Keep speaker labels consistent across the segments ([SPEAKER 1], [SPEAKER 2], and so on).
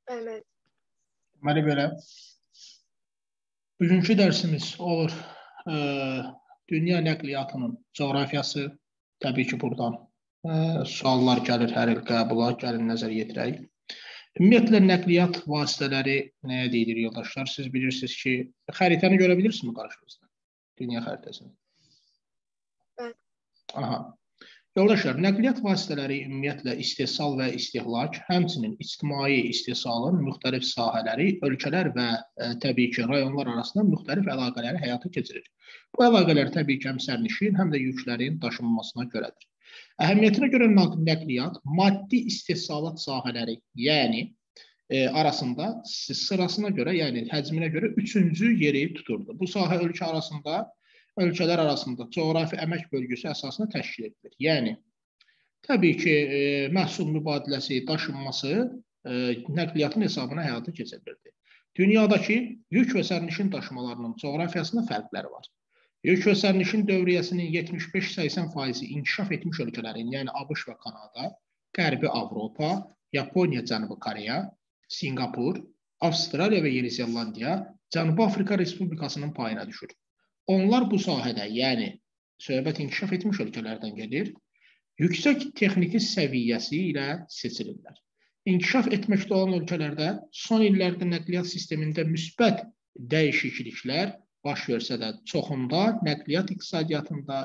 [SPEAKER 1] Evet.
[SPEAKER 2] Deməli belə, bugünkü dərsimiz olur dünya nəqliyyatının coğrafiyası. Təbii ki, buradan suallar gəlir, hər il qəbula, gəlin nəzər yetirək. Ümumiyyətlə, nəqliyyat vasitələri nəyə deyilir, yoldaşlar? Siz bilirsiniz ki, xəritəni görə bilirsiniz mi qarşınızda? Dünya xəritəsini.
[SPEAKER 1] Evet.
[SPEAKER 2] Aha. Yoldaşlar, nəqliyyat vasitələri ümumiyyətlə istehsal və istehlak, həmçinin ictimai istehsalın müxtəlif sahələri, ölkələr və təbii ki, rayonlar arasında müxtəlif əlaqələri həyata keçirir. Bu əlaqələr təbii ki, həm sərnişin, həm də yüklərin daşınmasına görədir. Əhəmiyyətinə görə nəqliyyat maddi istehsalat sahələri, yəni arasında sırasına görə, yəni həcminə görə 3-cü yeri tuturdu. Bu sahə ölkələr arasında coğrafi əmək bölgüsü əsasında təşkil edilir. Yəni, təbii ki, məhsul mübadiləsi, daşınması nəqliyyatın hesabına həyata keçirilirdi. Dünyadakı yük və sərnişin daşımalarının coğrafiyasında fərqləri var. Yük və sərnişin dövriyyəsinin 75-80% inkişaf etmiş ölkələrin, yəni ABŞ və Kanada, Qərbi Avropa, Yaponiya, Cənubi Koreya, Singapur, Avstraliya və Yeni Zelandiya, Cənubi Afrika Respublikasının payına düşür. Onlar bu sahədə, yəni söhbət inkişaf etmiş ölkələrdən gedir, yüksək texniki səviyyəsi ilə seçilirlər. İnkişaf etməkdə olan ölkələrdə son illərdə nəqliyyat sistemində müsbət dəyişikliklər baş versə də, çoxunda nəqliyyat iqtisadiyyatında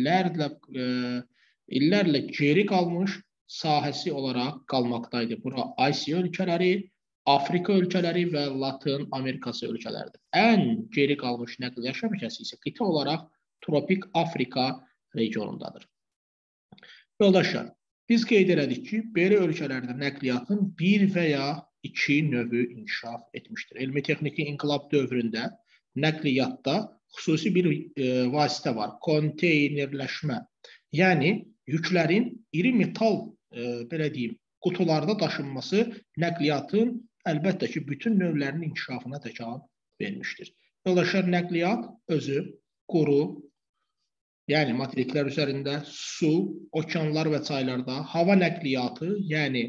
[SPEAKER 2] illərlə geri qalmış sahəsi olaraq qalmaqdaydı. Bura Asiya ölkələri, Afrika ölkələri və Latın Amerikası ölkələridir. Ən geri qalmış nəqliyyat şəbəkəsi isə qitə olaraq tropik Afrika regionundadır. Yoldaşlar, biz qeyd elədik ki, belə ölkələrdə nəqliyyatın bir və ya iki növü inkişaf etmişdir. Elmi-texniki inqilab dövründə nəqliyyatda xüsusi bir vasitə var, konteynerləşmə. Yəni, yüklərin iri metal, belə deyim, qutularda daşınması nəqliyyatın əlbəttə ki, bütün növlərinin inkişafına təkan vermişdir. Yoldaşlar, nəqliyyat özü quru, yəni materiklər üzərində, su, okeanlar və çaylarda, hava nəqliyyatı, yəni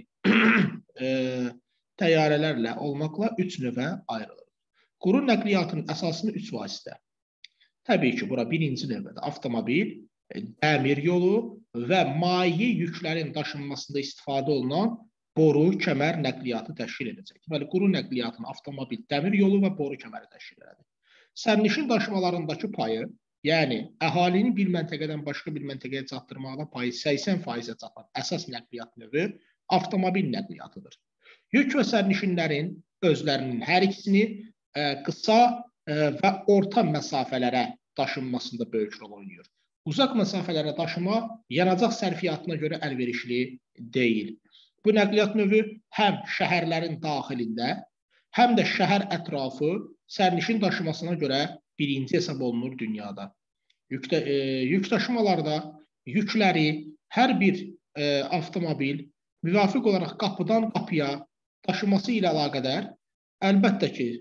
[SPEAKER 2] təyyarələrlə olmaqla 3 növə ayrılır. Quru nəqliyyatın əsasını 3 vasitə. Təbii ki, bura birinci növbədə avtomobil, dəmir yolu və maye yüklərin daşınmasında istifadə olunan boru, kəmər nəqliyyatı təşkil edəcək. Deməli, quru nəqliyyatın avtomobil, dəmir yolu və boru kəməri təşkil edir. Sərnişin daşımalarındakı payı, yəni əhalini bir məntəqədən başqa bir məntəqəyə çatdırmaqda payı 80%-ə çatan əsas nəqliyyat növü avtomobil nəqliyyatıdır. Yük və sərnişinlərin özlərinin hər ikisini qısa və orta məsafələrə daşınmasında böyük rol oynayır. Uzaq məsafələrə daşıma yanacaq sərfiyyatına görə əlverişli deyil. Bu nəqliyyat növü həm şəhərlərin daxilində, həm də şəhər ətrafı sərnişin daşımasına görə birinci hesab olunur dünyada. Yük daşımalarda yükləri hər bir avtomobil müvafiq olaraq qapıdan qapıya daşıması ilə əlaqədar əlbəttə ki,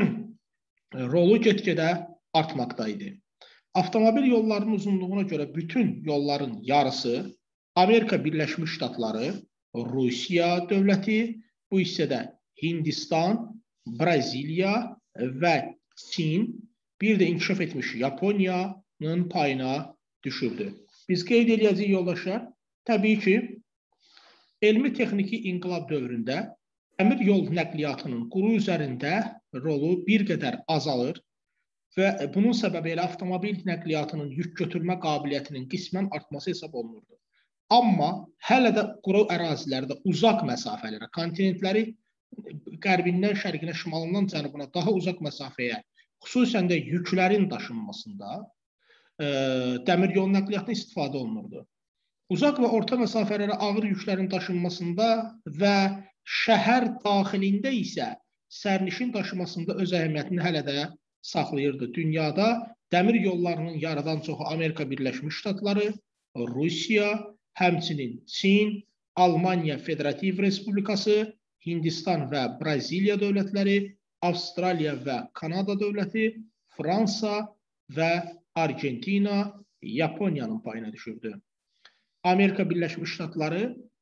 [SPEAKER 2] rolu get-gedə artmaqdaydı. Avtomobil yollarının uzunluğuna görə bütün yolların yarısı Amerika Birləşmiş Ştatları, Rusiya dövləti, bu hissədə Hindistan, Braziliya və Çin, bir də inkişaf etmiş Yaponiyanın payına düşürdü. Biz qeyd edəcəyik, yoldaşlar, təbii ki, elmi-texniki inqilab dövründə dəmir yol nəqliyyatının quru üzərində rolu bir qədər azalır və bunun səbəbi elə avtomobil nəqliyyatının yük götürmə qabiliyyətinin qismən artması hesab olunurdu. Amma hələ də quru ərazilərdə uzaq məsafələrə, kontinentləri qərbindən şərqinə, şimalından cənubuna daha uzaq məsafəyə, xüsusən də yüklərin daşınmasında dəmir yol nəqliyyatına istifadə olunurdu. Uzaq və orta məsafələrə ağır yüklərin daşınmasında və şəhər daxilində isə sərnişin daşımasında öz əhəmiyyətini hələ də saxlayırdı. Dünyada dəmir yollarının yarıdan çoxu Amerika Birləşmiş Ştatları, Rusiya, həmçinin Çin, Almaniya Federativ Respublikası, Hindistan və Braziliya dövlətləri, Avstraliya və Kanada dövləti, Fransa və Argentina, Yaponiyanın payına düşürdü. Amerika Birləşmiş Ştatları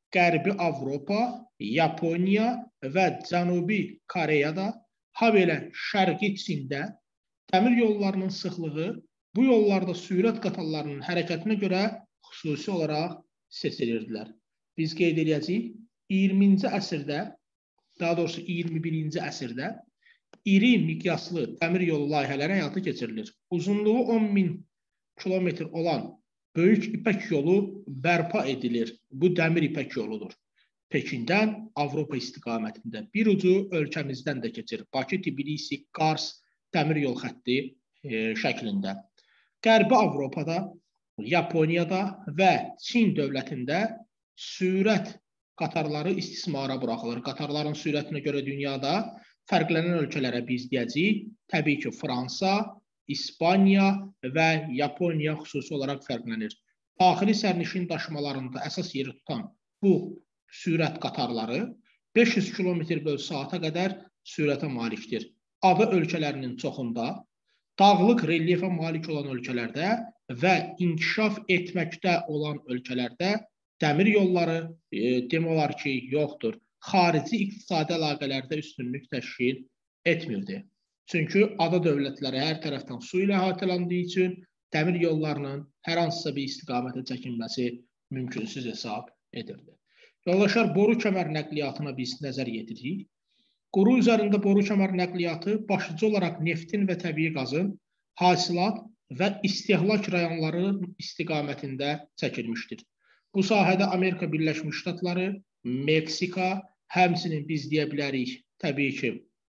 [SPEAKER 2] Qərbi Avropa, Yaponiya və Cənubi Koreyada, habelə Şərqi Çində dəmir yollarının sıxlığı bu yollarda sürət qatarlarının hərəkətinə görə xüsusi olaraq seçilirdilər. Biz qeyd edəcəyik, 20-ci əsrdə, daha doğrusu 21-ci əsrdə iri miqyaslı dəmir yolu layihələri həyata keçirilir. Uzunluğu 10.000 kilometr olan Böyük İpək yolu bərpa edilir. Bu dəmir İpək yoludur. Pekindən Avropa istiqamətində. Bir ucu ölkəmizdən də keçir. Bakı, Tbilisi, Kars dəmir yol xətti şəklində. Qərbi Avropada, Yaponiyada və Çin dövlətində sürət qatarları istismara buraxılır. Qatarların sürətinə görə dünyada fərqlənən ölkələrə biz deyəcəyik. Təbii ki, Fransa, İspaniya və Yaponiya xüsusi olaraq fərqlənir. Daxili sərnişin daşımalarında əsas yeri tutan bu sürət qatarları 500 km/saata qədər sürətə malikdir. Ada ölkələrinin çoxunda, dağlıq relyefə malik olan ölkələrdə və inkişaf etməkdə olan ölkələrdə dəmir yolları demək olar ki, yoxdur. Xarici iqtisadi əlaqələrdə üstünlük təşkil etmirdi. Çünki ada dövlətləri hər tərəfdən su ilə əhatələndiyi üçün dəmir yollarının hər hansısa bir istiqamətə çəkilməsi mümkünsüz hesab edirdi. Yoldaşlar, boru kəmər nəqliyyatına biz nəzər yetiririk. Quru üzərində boru kəmər nəqliyyatı başlıca olaraq neftin və təbii qazın hasilat və istehlak rayonları istiqamətində çəkilmişdir. Bu sahədə Amerika Birləşmiş Ştatları, Meksika, həmçinin biz deyə bilərik, təbii ki,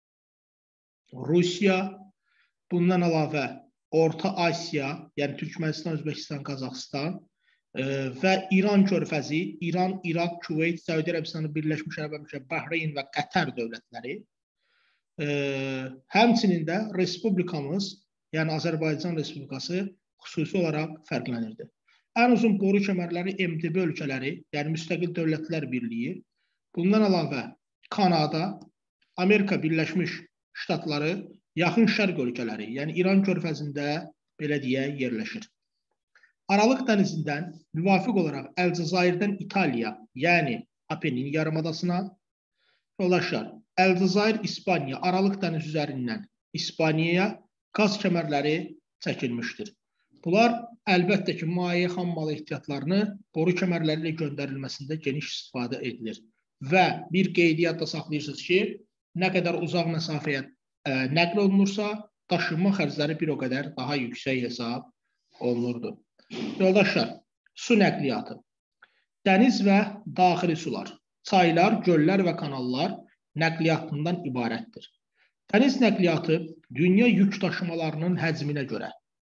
[SPEAKER 2] Rusiya, bundan əlavə Orta Asiya, yəni Türkmənistan, Özbəkistan, Qazaxıstan və İran körfəzi, İran, İraq, Küveyt, Səudi Ərəbistanı, Birləşmiş Ərəb Əmirlikləri, Bəhreyn və Qətər dövlətləri, həmçinin də Respublikamız, yəni Azərbaycan Respublikası xüsusi olaraq fərqlənirdi. Ən uzun boru kəmərləri MDB ölkələri, yəni Müstəqil Dövlətlər Birliyi, bundan əlavə Kanada, Amerika Birləşmiş Ştatları, yaxın şərq ölkələri, yəni İran körfəzində belə deyə yerləşir. Aralıq dənizindən müvafiq olaraq Əlcəzairdən İtaliya, yəni Apenin yarımadasına, yoldaşlar, Əlcəzair, İspaniya, Aralıq dəniz üzərindən İspaniyaya qaz kəmərləri çəkilmişdir. Bunlar əlbəttə ki, maye xammalı ehtiyatlarını boru kəmərləri ilə göndərilməsində geniş istifadə edilir. Və bir qeydiyyatda saxlayırsınız ki, nə qədər uzaq məsafəyə nəql olunursa, daşınma xərcləri bir o qədər daha yüksək hesab olunurdu. Yoldaşlar, su nəqliyyatı. Dəniz və daxili sular, çaylar, göllər və kanallar nəqliyyatından ibarətdir. Dəniz nəqliyyatı dünya yük daşımalarının həcminə görə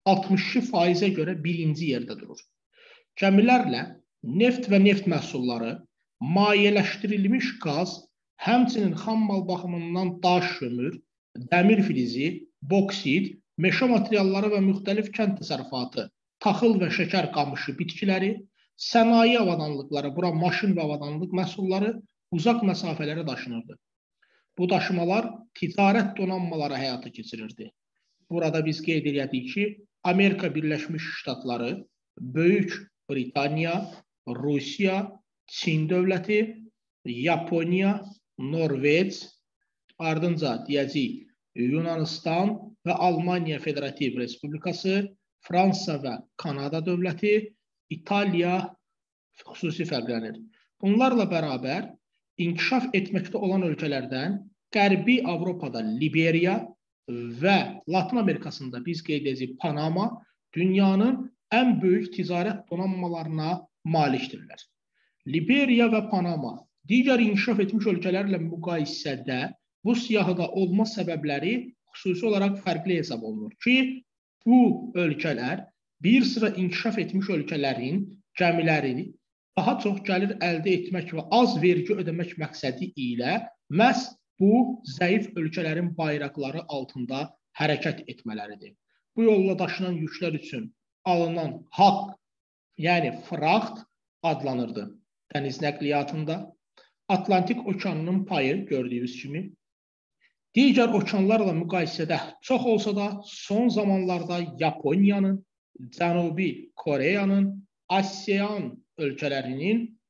[SPEAKER 2] 62%-ə görə birinci yerdə durur. Gəmilərlə neft və neft məhsulları, mayeləşdirilmiş qaz, həmçinin xammal baxımından daş kömür, dəmir filizi, boksit, meşə materialları və müxtəlif kənd təsərrüfatı, taxıl və şəkər qamışı bitkiləri, sənaye avadanlıqları, bura maşın və avadanlıq məhsulları uzaq məsafələrə daşınırdı. Bu daşımalar ticarət donanmaları həyata keçirirdi. Burada biz qeyd edirik ki, Amerika Birləşmiş Ştatları, Böyük Britaniya, Rusiya, Çin dövləti, Yaponiya, Norveç, ardınca deyəcəyik Yunanistan və Almaniya Federativ Respublikası, Fransa və Kanada dövləti, İtaliya xüsusi fərqlənir. Bunlarla bərabər inkişaf etməkdə olan ölkələrdən Qərbi Avropada Liberiya və Latın Amerikasında biz qeyd edəcəyik Panama dünyanın ən böyük ticarət donanmalarına malikdirlər. Liberiya və Panama digər inkişaf etmiş ölkələrlə müqayisədə bu siyahıda olma səbəbləri xüsusi olaraq fərqli hesab olunur ki, bu ölkələr bir sıra inkişaf etmiş ölkələrin gəmiləri daha çox gəlir əldə etmək və az vergi ödəmək məqsədi ilə məhz bu zəif ölkələrin bayraqları altında hərəkət etmələridir. Bu yolla daşınan yüklər üçün alınan haqq, yəni fraxt adlanırdı dəniz nəqliyyatında. Atlantik okeanının payı gördüyünüz kimi digər okeanlarla müqayisədə çox olsa da son zamanlarda Yaponiyanın, Cənubi Koreyanın, ASEAN ölkələrinin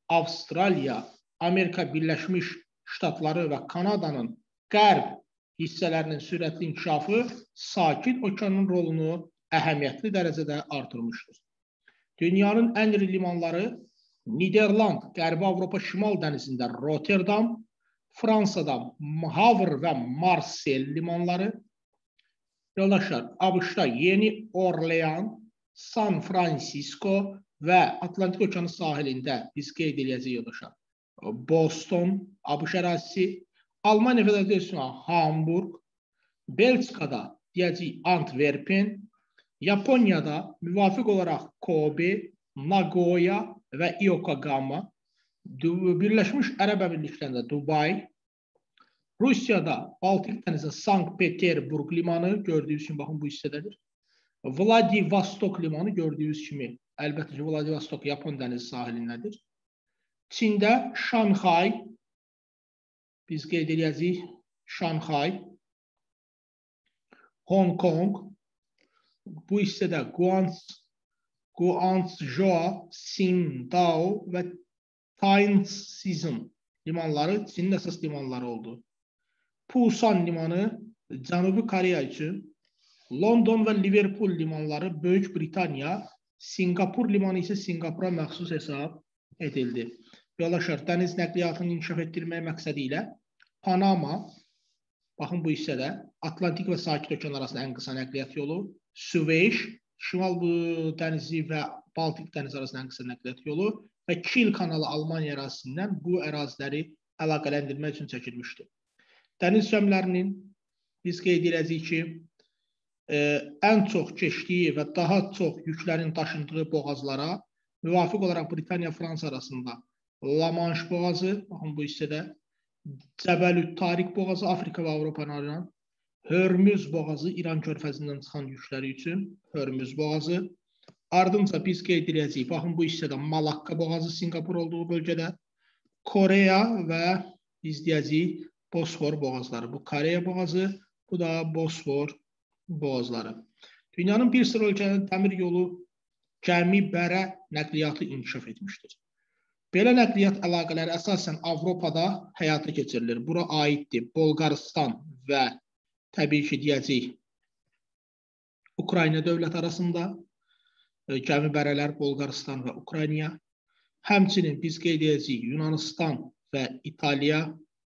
[SPEAKER 2] Avstraliya, Amerika Birləşmiş Ştatları və Kanadanın qərb hissələrinin sürətli inkişafı Sakit Okeanın rolunu əhəmiyyətli dərəcədə artırmışdır. Dünyanın ən iri limanları Niderland, Qərbi Avropa Şimal dənizində Rotterdam, Fransada Havr və Marsel limanları, yoldaşlar, ABŞ-da Yeni Orlean, San Francisco və Atlantik Okeanı sahilində biz qeyd edəcəyik, yoldaşlar, Boston, ABŞ ərazisi, Almaniya Federasiyasına Hamburg, Belçikada deyəcəyik Antwerpen, Yaponiyada müvafiq olaraq Kobe, Nagoya və Yokohama, Birləşmiş Ərəb Əmirliklərində Dubai, Rusiyada Baltik dənizində Sankt-Peterburg limanı gördüyünüz kimi, baxın bu hissədədir. Vladivostok limanı gördüyünüz kimi, əlbəttə ki, Vladivostok Yapon dənizi sahilindədir. Çində Şanxay, biz qeyd edəcəyik Şanxay, Hong Kong, bu hissədə Guangzhou, Qingdao və Tianjin limanları Çinin əsas limanları oldu. Pusan limanı Cənubi Koreya üçün, London və Liverpool limanları Böyük Britaniya, Singapur limanı isə Singapura məxsus hesab edildi. Yoldaşlar, dəniz nəqliyyatını inkişaf etdirmək məqsədi ilə Panama, baxın bu hissədə Atlantik və Sakit Okean arasında ən qısa nəqliyyat yolu, Süveyş, Şimal dənizi və Baltik dənizi arasında ən qısa nəqliyyat yolu və Kiel kanalı Almaniya ərazisindən bu əraziləri əlaqələndirmək üçün çəkilmişdir. Dəniz gəmilərinin biz qeyd edəcəyik ki, ən çox keçdiyi və daha çox yüklərin daşındığı boğazlara müvafiq olaraq Britaniya-Fransa arasında La Manche boğazı, baxın bu hissədə, Cəbəlüt Tariq boğazı Afrika və Avropanı arayan, Hörmüz boğazı İran körfəzindən çıxan yükləri üçün Hörmüz boğazı, ardınca biz qeyd edəcəyik, baxın bu hissədə Malakka boğazı Singapur olduğu bölgədə, Koreya və biz deyəcəyik Bosfor boğazları. Bu Koreya boğazı, bu da Bosfor boğazları. Dünyanın bir sıra ölkələrində dəmir yolu gəmi bərə nəqliyyatı inkişaf etmişdir. Belə nəqliyyat əlaqələri əsasən Avropada həyata keçirilir. Bura aiddir Bolqarıstan və təbii ki, deyəcəyik Ukrayna dövlət arasında gəmi bərələr Bolqarıstan və Ukrayna. Həmçinin biz qeyd edəcəyik Yunanistan və İtaliya,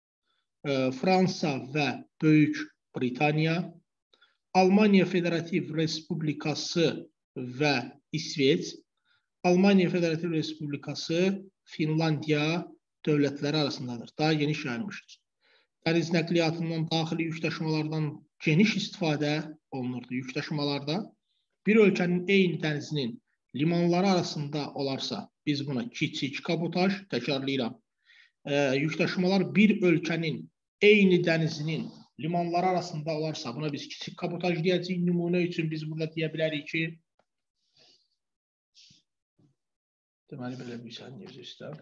[SPEAKER 2] Fransa və Böyük Britaniya, Almaniya Federativ Respublikası və İsveç, Almaniya Federativ Respublikası, Finlandiya dövlətləri arasındadır. Daha geniş yayılmışdır. Dəniz nəqliyyatından daxili yük daşımalardan geniş istifadə olunurdu. Yük daşımalarda bir ölkənin eyni dənizinin limanları arasında olarsa, biz buna kiçik kabotaj, təkrarlayıram. Yük daşımalar bir ölkənin eyni dənizinin limanları arasında olarsa, buna biz kiçik kabotaj deyəcəyik. Nümunə üçün biz burada deyə bilərik ki, deməli, belə bir saniyə üzrə.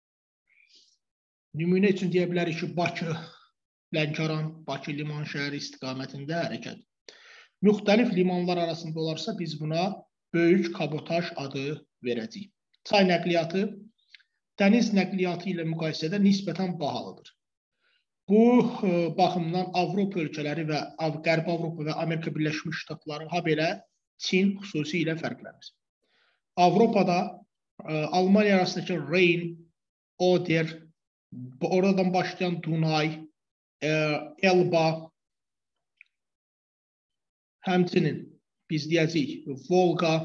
[SPEAKER 2] Nümunə üçün deyə bilərik ki, Bakı, Lənkəran, Bakı liman şəhəri istiqamətində hərəkət. Müxtəlif limanlar arasında olarsa, biz buna böyük kabotaj adı verəcəyik. Çay nəqliyyatı dəniz nəqliyyatı ilə müqayisədə nisbətən bahalıdır. Bu baxımdan Avropa ölkələri və Qərbi Avropa və Amerika Birləşmiş Ştatları, ha belə Çin xüsusilə fərqlənir. Avropada Almaniya arasındakı Reyn, Oder, oradan başlayan Dunay, Elba, həmçinin biz deyəcəyik Volqa,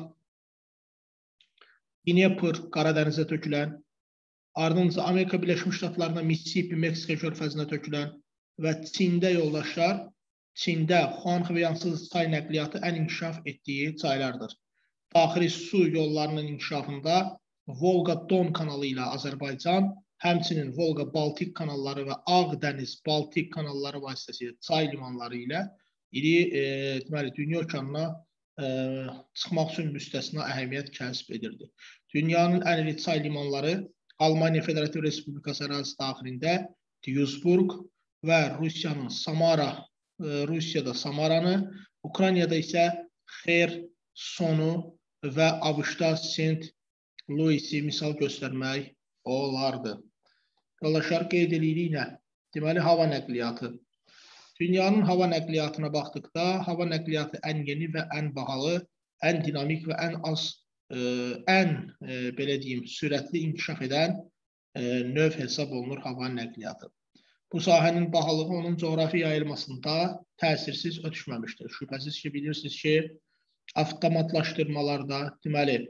[SPEAKER 2] Dnepr, Qaradənizə tökülən, ardınca Amerika Birləşmiş Ştatlarında Mississippi, Meksika körfəzinə tökülən və Çində yoldaşlar, Çində Xuanxə və yansız çay nəqliyyatı ən inkişaf etdiyi çaylardır. Daxili su yollarının inkişafında Volqa-Don kanalı ilə Azərbaycan, həmçinin Volqa-Baltik kanalları və Ağdəniz-Baltik kanalları vasitəsilə çay limanları ilə deməli, dünya okeanına çıxmaq üçün müstəsna əhəmiyyət kəsb edirdi. Dünyanın ən iri çay limanları Almaniya Federativ Respublikası ərazisi daxilində Duisburg və Rusiyanın Samara, Rusiyada Samaranı, Ukraynada isə Xersonu və ABŞ-da St. Louis'i misal göstərmək olardı. Yoldaşlar, qeyd edirik nə? Deməli, hava nəqliyyatı. Dünyanın hava nəqliyyatına baxdıqda, hava nəqliyyatı ən yeni və ən bahalı, ən dinamik və belə deyim, sürətli inkişaf edən növ hesab olunur hava nəqliyyatı. Bu sahənin bahalığı onun coğrafi yayılmasında təsirsiz ötüşməmişdir. Şübhəsiz ki, bilirsiniz ki, avtomatlaşdırmalarda, deməli,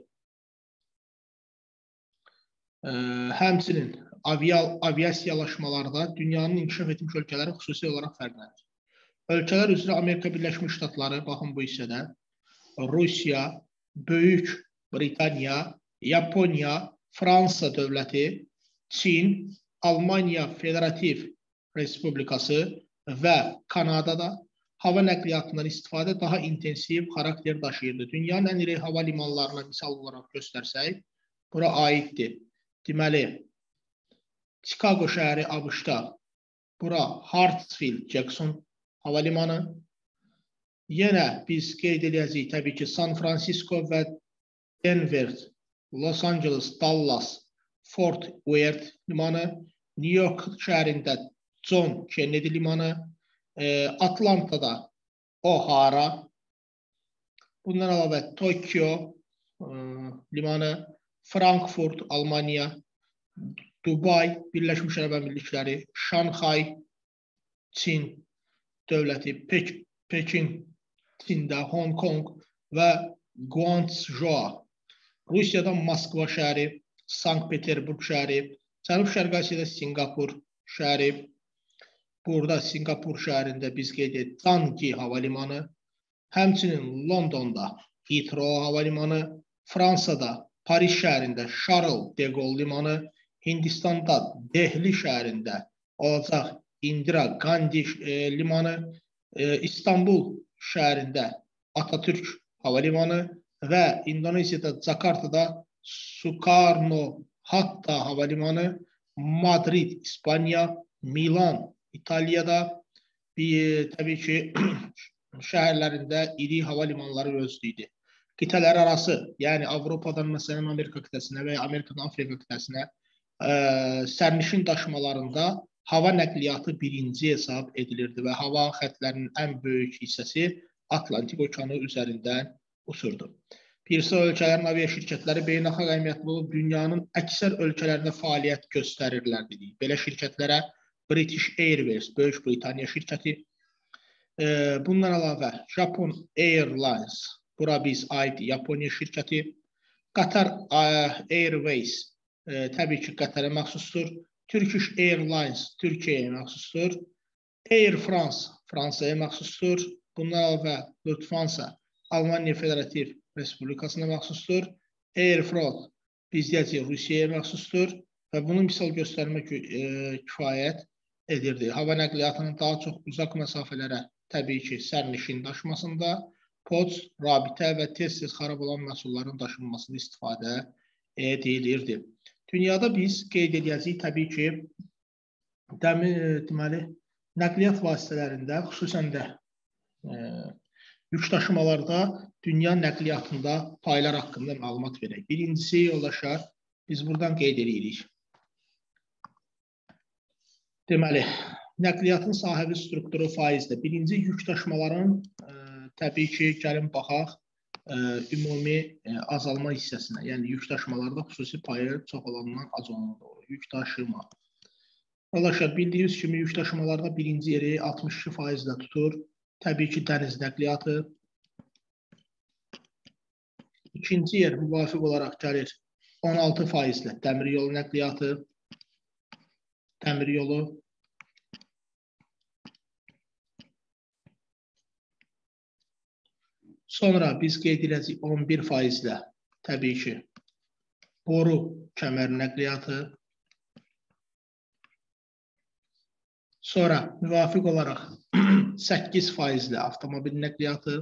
[SPEAKER 2] həmçinin aviasiyalaşmalarda dünyanın inkişaf etmiş ölkələri xüsusi olaraq fərqlənir. Ölkələr üzrə Amerika Birləşmiş Ştatları, baxın bu hissədə, Rusiya, Böyük Britaniya, Yaponiya, Fransa dövləti, Çin, Almanya Federativ Respublikası və Kanadada hava nəqliyyatından istifadə daha intensiv xarakter daşıyırdı. Dünyanın ən iri hava limanlarına misal olaraq göstərsək, bura aiddir. Deməli, Chicago şəhəri ABŞ-da, bura Hartsfield Jackson hava limanı. Yenə biz qeyd edəcəyik təbii ki, San Francisco və Denver, Los Angeles, Dallas, Fort Worth limanı, New York şəhərində John Kennedy limanı, Atlanta'da O'Hara, bundan əlavə Tokyo limanı, Frankfurt, Almanya, Dubai, Birləşmiş Ərəb Əmirlikləri, Şanxay, Çin dövləti, Pekin, Çində, Hong Kong və Guangzhou, Rusiyadan Moskva şəhəri, Sankt-Peterburg şəhəri, Cənub-Şərqi Asiyada Singapur şəhəri, burada Singapur şəhərində biz qeyd edirik Changi hava limanı, həmçinin Londonda Heathrow hava limanı, Fransada Paris şəhərində Charles de Gaulle limanı, Hindistanda Dehli şəhərində olacaq Indira Gandhi limanı, İstanbul şəhərində Atatürk hava limanı və İndoneziyada Jakartada Sukarno-Hatta hava limanı, Madrid, İspanya, Milan, İtaliyada təbii ki, şəhərlərində iri hava limanları mövcud. Qitələr arası, yəni Avropadan məsələn Amerika qitəsinə və ya Amerikadan Afrika qitəsinə sərnişin daşımalarında hava nəqliyyatı birinci hesab edilirdi və hava xətlərinin ən böyük hissəsi Atlantik okeanı üzərindən uçurdu. Bir sıra ölkələrin avia şirkətləri beynəlxalq əhəmiyyətli olub dünyanın əksər ölkələrində fəaliyyət göstərirlər dedik. Belə şirkətlərə British Airways, Böyük Britaniya şirkəti, bundan əlavə Japan Airlines, bura biz aid Yaponiya şirkəti, Qatar Airways, təbii ki, Qətərə məxsusdur, Turkish Airlines, Türkiyəyə məxsusdur, Air France, Fransaya məxsusdur, bundan əlavə Lufthansa, Almanya Federativ Respublikasına məxsusdur, Air France, biz deyəcəyik, Rusiyaya məxsusdur və bunu misal göstərmək kifayət edirdi. Hava nəqliyyatının daha çox uzaq məsafələrə, təbii ki, sərnişin daşımasında, poçt, rabitə və tez-tez xarab olan məhsulların daşınmasında istifadə edilirdi. Dünyada biz qeyd edəcəyik, təbii ki, deməli, nəqliyyat vasitələrində, xüsusən də yük daşımalarda dünya nəqliyyatında paylar haqqında məlumat verək. Birincisi, yoldaşlar, biz buradan qeyd edirik. Deməli, nəqliyyatın sahibi strukturu faizdə. Birinci, yük daşımaların təbii ki, gəlin baxaq ümumi azalma hissəsinə. Yəni, yük daşımalarda xüsusi payı çox olandan az olmalı olur. Yük daşıma. Yoldaşlar, bildiyiniz kimi yük daşımalarda birinci yeri 62% tutur. Təbii ki, dəniz nəqliyyatı. İkinci yer müvafiq olaraq gəlir 16% dəmir yolu nəqliyyatı. Dəmir yolu. Sonra biz qeyd edəcəyik 11% təbii ki, boru kəmər nəqliyyatı. Sonra müvafiq olaraq 8% avtomobil nəqliyyatı.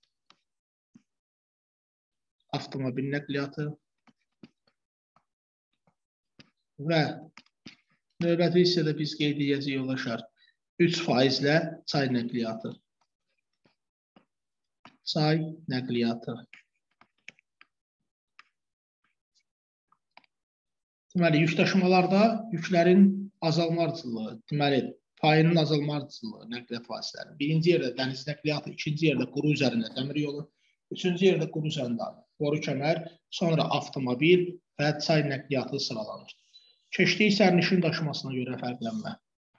[SPEAKER 2] Və növbəti hissədə biz qeyd edəcəyik, yoldaşlar, 3% çay nəqliyyatı. Çay nəqliyyatı. Deməli, yükdaşımalarda yüklərin azalma ardıcılığı, deməli, payının azalma ardıcılığı nəqliyyat vasitələri. Birinci yerdə dəniz nəqliyyatı, ikinci yerdə quru üzərində dəmir yolu, üçüncü yerdə quru üzərində boru kəmər, sonra avtomobil və çay nəqliyyatı sıralanır. Keçdik sərnişin daşımasına görə fərqlənmə.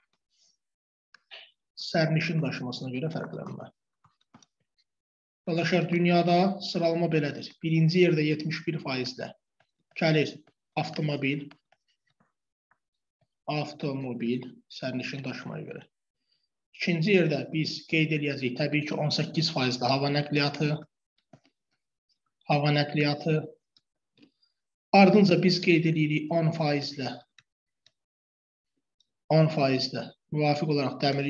[SPEAKER 2] Sərnişin daşımasına görə fərqlənmə. Arkadaşlar, dünyada sıralama belədir. Birinci yerdə 71%-də gəlir avtomobil, sərnişin daşımaya görə. İkinci yerdə biz qeyd edəcəyik, təbii ki, 18%-də hava nəqliyyatı. Ardınca biz qeyd edirik 10%-də müvafiq olaraq dəmir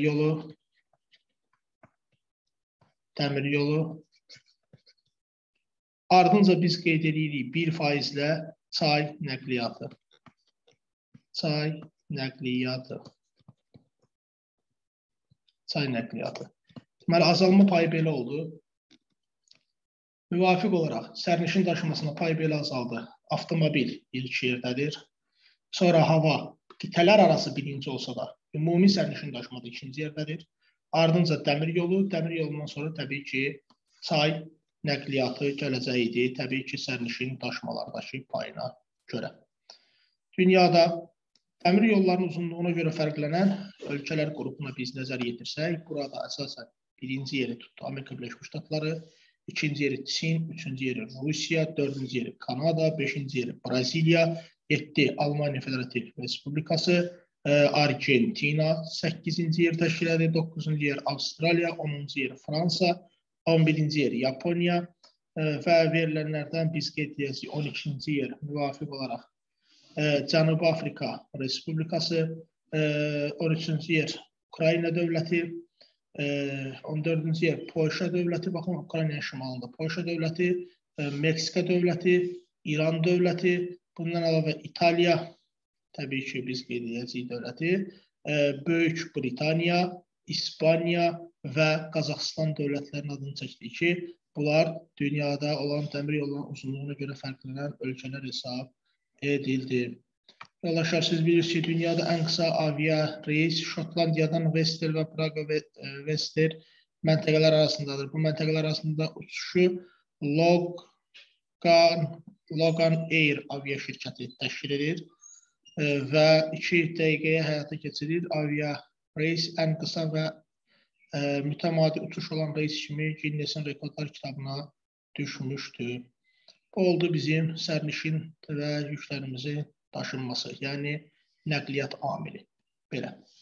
[SPEAKER 2] yolu. Ardınca biz qeyd edirik 1%-də çay nəqliyyatı. Deməli, azalma payı belə oldu. Müvafiq olaraq sərnişin daşımasına pay belə azaldı. Avtomobil ilk yerdədir. Sonra hava qitələr arası birinci olsa da ümumi sərnişin daşımada ikinci yerdədir. Ardınca dəmir yolundan sonra təbii ki, çay nəqliyyatı gələcəyidir. Təbii ki, sərnişin daşımalardakı payına görə. Dünyada dəmir yollarının uzunluğuna görə fərqlənən ölkələr qrupuna biz nəzər yetirsək, burada əsasən birinci yeri tutdu Amerika Birləşmiş Ştatları, ikinci yeri Çin, üçüncü yeri Rusiya, dördüncü yeri Kanada, beşinci yeri Braziliya, 7 Almanya Federativ Respublikası, Argentina 8-ci yer təşkil edir, 9-cu yer Avstraliya, 10-cu yer Fransa, 11-ci yer Yaponiya və verilənlərdən biz qeyd edəcəyik 12-ci yer müvafiq olaraq Cənubi Afrika Respublikası, 13-cü yer Ukrayna dövləti, 14-cü yer Polşa dövləti, baxın, Ukraynanın şimalında Polşa dövləti, Meksika dövləti, İran dövləti, bundan əlavə İtaliya, təbii ki, biz qeyd edəcəyik dövləti, Böyük Britaniya, İspaniya və Qazaxıstan dövlətlərinin adını çəkdik ki, bunlar dünyada olan dəmir yollarının uzunluğuna görə fərqlənən ölkələr hesab edildi. Yoldaşlar, siz bilirsiniz ki, dünyada ən qısa avia reis Şotlandiyadan Wester və Praga Wester məntəqələr arasındadır. Bu məntəqələr arasında uçuşu Logan Air avia şirkəti təşkil edir və 2 dəqiqəyə həyata keçirir. Avia reis ən qısa və mütəmadi uçuş olan reis kimi Guinness-in rekordlar kitabına düşmüşdür. Bu oldu bizim sərnişin və yüklərimizin daşınması, yəni nəqliyyat amili. Belə.